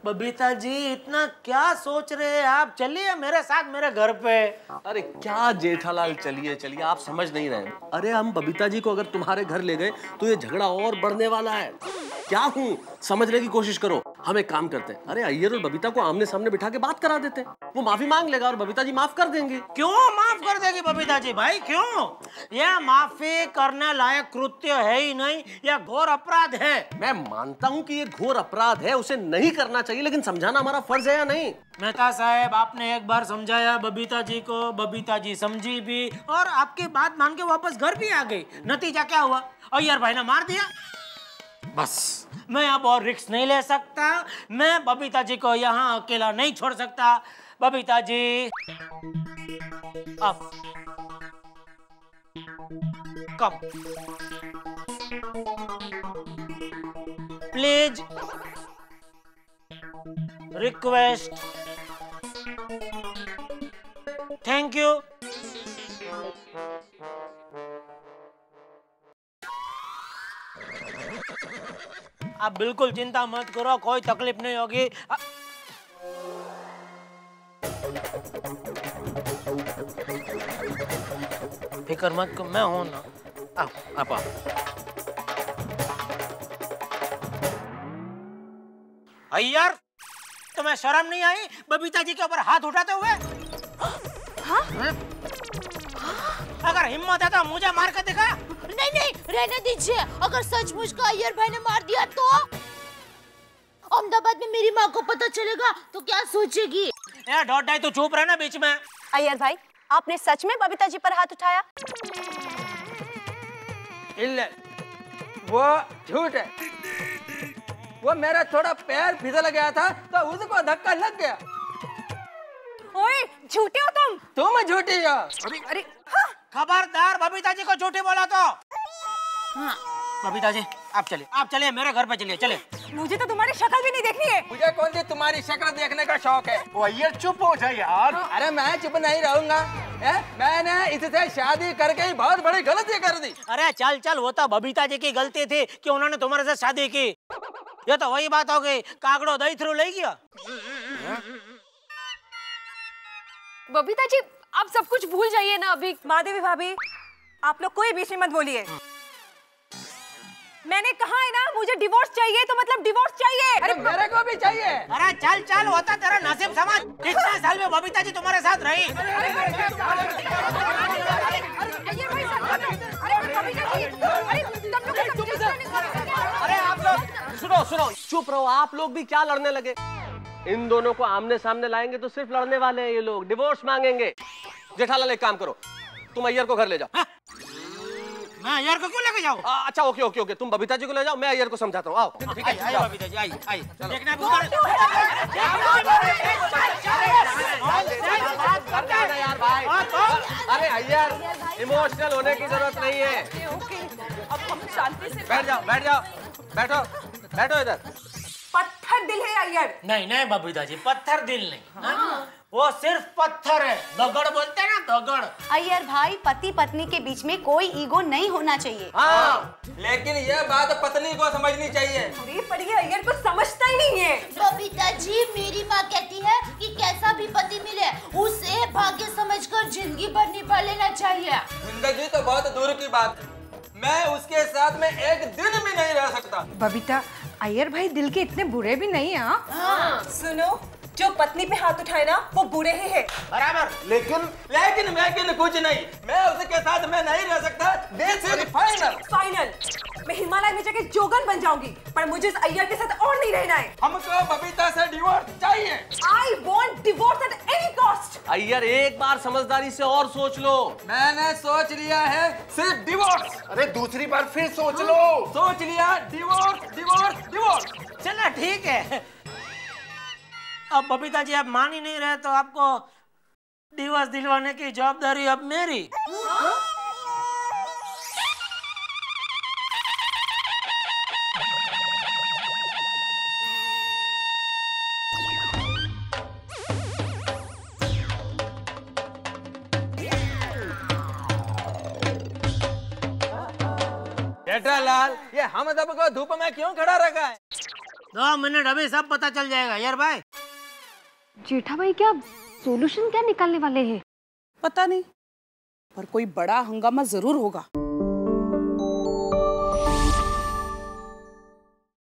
बबीता जी इतना क्या सोच रहे हैं आप? चलिए मेरे साथ मेरे घर पे। अरे क्या जेठालाल, चलिए चलिए, आप समझ नहीं रहे। अरे हम बबीता जी को अगर तुम्हारे घर ले गए तो ये झगड़ा और बढ़ने वाला है। क्या हूँ, समझने की कोशिश करो। हम एक काम करते हैं, अरे अय्यर और बबीता को आमने सामने बिठा के बात करा देते हैं। वो माफी मांग लेगा और बबीता जी माफ कर देंगे। क्यों माफ कर देगी बबीता जी भाई, क्यों? यह माफी करने लायक कृत्य है ही नहीं, यह घोर अपराध है। मैं मानता हूँ कि ये घोर अपराध है, उसे नहीं करना चाहिए, लेकिन समझाना हमारा फर्ज है या नहीं? मेहता साहब, आपने एक बार समझाया बबीता जी को, बबीता जी समझी भी और आपकी बात मान के वापस घर भी आ गई। नतीजा क्या हुआ? अय्यर भाई ने मार दिया। बस मैं अब और रिस्क नहीं ले सकता। मैं बबीता जी को यहाँ अकेला नहीं छोड़ सकता। बबीता जी अब come please, request, thank you. आप बिल्कुल चिंता मत करो, कोई तकलीफ नहीं होगी। फिक्र मत करो, मैं हूं ना। आप अय्यर, तुम्हें शर्म नहीं आई बबीता जी के ऊपर हाथ उठाते हुए? हाँ? अगर हिम्मत है तो मुझे मार के दिखा। नहीं नहीं, रहने दीजिए। अगर सचमुच का अय्यर भाई ने मार दिया तो अहमदाबाद में मेरी माँ को पता चलेगा तो क्या सोचेगी? यार डॉट डाई, तू चुप रहना बीच में। अय्यर भाई, आपने सच में बबीता जी पर हाथ उठाया? वो झूठ है। वो मेरा थोड़ा पैर फिसल गया था तो उसको धक्का लग गया। ओए, झूठे हो तुम। तुम झूठी हो। अरे हाँ। खबरदार बबीता जी को झूठी बोला तो। हाँ। बबीता जी आप चलिए मेरे घर पे चलिए। चलिए, मुझे तो तुम्हारी शक्ल भी नहीं देखनी है। मुझे कौन सी तुम्हारी शक्ल देखने का शौक है? वो अय्यर चुप हो जाए यार। अरे मैं चुप नहीं रहूंगा। मैंने इससे शादी करके ही बहुत बड़ी गलती कर दी। अरे चल चल, वो तो बबीता जी की गलती थी कि उन्होंने तुम्हारे साथ शादी की। ये तो वही बात हो गई, कागड़ो दही थ्रू ले गया। बबीता जी आप सब कुछ भूल जाइए ना अभी। माधवी भाभी, आप लोग कोई बीच में मत बोलिए। मैंने कहा है ना, मुझे डिवोर्स चाहिए तो मतलब डिवोर्स चाहिए। अरे मेरे को भी चाहिए। अरे चल चल, होता तेरा नसीब समझ। कितने साल में बबीता जी तुम्हारे साथ रही। अरे आप लोग सुनो, चुप रहो। आप लोग भी क्या लड़ने लगे? इन दोनों को आमने सामने लाएंगे तो सिर्फ लड़ने वाले हैं ये लोग, डिवोर्स मांगेंगे। जेठालाल एक काम करो, तुम अय्यर को घर ले जाओ। मैं अय्यर को क्यों लेके जाऊं? अच्छा ओके, तुम बबीता जी को ले जाओ, मैं अय्यर को समझाता हूँ। आओ ठीक है, आइए बबीता जी, आइए। देखना यार भाई। अरे अय्यर, इमोशनल होने की जरूरत नहीं है। अब हम शांति से बैठो इधर। पत्थर दिल है अय्यर। नहीं बबीता जी, पत्थर दिल नहीं। हाँ। वो सिर्फ पत्थर है, दगड़ बोलते हैं ना, दगड़। अय्यर भाई, पति पत्नी के बीच में कोई ईगो नहीं होना चाहिए। हाँ, लेकिन ये बात पत्नी को समझनी चाहिए। अरे पर ये अय्यर को समझता ही नहीं है। बबीता जी, मेरी माँ कहती है कि कैसा भी पति मिले उसे भाग्य समझकर जिंदगी भर निभा लेना चाहिए। जिंदगी तो बहुत दूर की बात है, मैं उसके साथ में एक दिन भी नहीं रह सकता। बबीता, अय्यर भाई दिल के इतने बुरे भी नहीं हैं। हाँ। सुनो, जो पत्नी पे हाथ उठाए ना वो बुरे ही है। बराबर। लेकिन कुछ नहीं, मैं उसके साथ मैं नहीं रह सकता। This is final. मैं हिमालय में जाके जोगन बन जाऊंगी, पर मुझे इस अय्यर के साथ और नहीं रहना है। हमको बबीता से डिवोर्स चाहिए। I want divorce at any cost। Iyer एक बार समझदारी से और सोच लो। मैंने सोच लिया है, सिर्फ डिवोर्स। अरे दूसरी बार फिर सोच लो। सोच लिया, डिवोर्स। चलो ठीक है। अब बबीता जी आप मान ही नहीं रहे तो आपको डिवोर्स दिलवाने की जवाबदारी अब मेरी। जेठालाल, ये हम सबको धूप में क्यों खड़ा रखा है? 2 मिनट अभी सब पता चल जाएगा यार भाई। जेठा भाई क्या सोल्यूशन क्या निकालने वाले हैं? पता नहीं, पर कोई बड़ा हंगामा जरूर होगा।